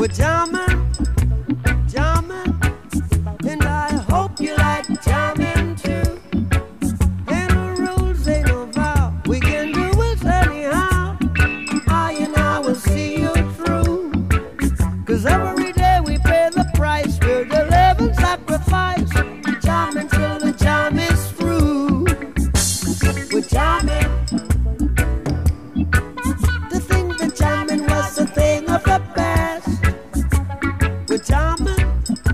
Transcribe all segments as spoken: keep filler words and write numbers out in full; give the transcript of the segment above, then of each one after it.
We're jamming, jamming, and I hope you like jamming too. Ain't no rules, ain't no vow, we can do it anyhow. I and I will see you through, 'cause every day we pay the price, we're the living sacrifice. Jamming till the jam is through. We're jamming. To think that jamming was a thing of the past. We're jamming,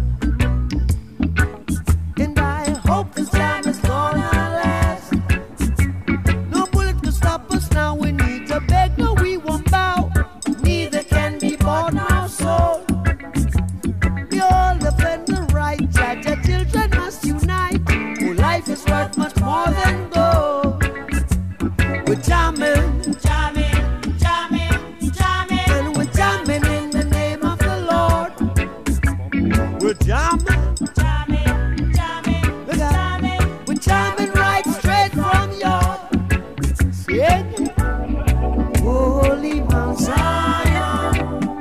and I hope this jam is gonna last. No bullet can stop us now. We need to beg, no, we won't bow. Neither can be bought nor sold. We all defend the right. Judge, our children must unite. Oh, life is worth much more than gold. We're jamming, jamming, jamming, jamming, and we're jamming in the name of the Lord. We're jamming, jamming, jamming, jamming. We're jamming right straight from your skin. Holy Mount Zion,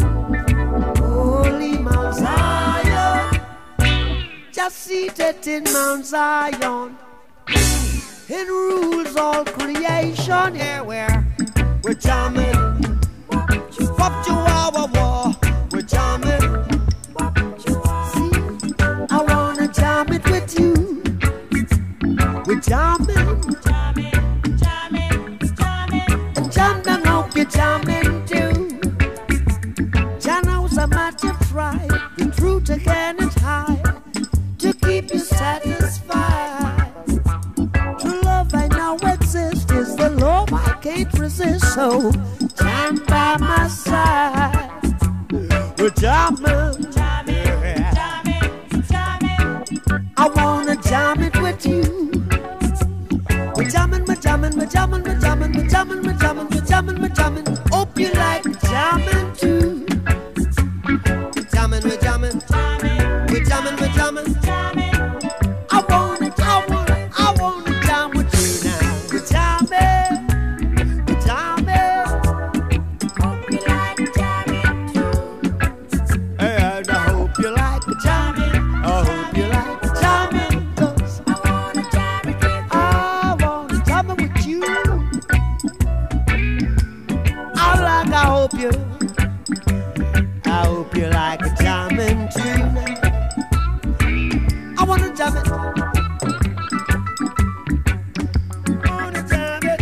Holy Mount Zion, just seated in Mount Zion. It rules all creation. Yeah, we're we're jamming. Wop chihuahua war. We're jamming. See, I wanna jam it with you. We're jamming, jamming, jamming, jamming. And jam them, hope you're jamming too. Jano's a matter of pride. The truth again is high to keep you satisfied. True love I know exists is the love I can't resist. So jam by my side. We're jamming, jamming, jamming, jamming. I wanna jam it with you. We're jamming, we're jamming, we're jamming, we're jamming, we're jamming, we're jamming, we're jamming, we're jamming. Hope you like jamming too. We're jamming, we're jamming, jamming, we're jamming, we're jamming, jamming. I wanna, I wanna, I wanna jam with you now. We're jamming, we're jamming. Hope you like jamming too. And I hope you like jamming. I hope you like jamming, 'cause I wanna jam it with you. I wanna jam it with you. I like, I hope you, I hope you like jamming too. I wanna jam it. I wanna jam it.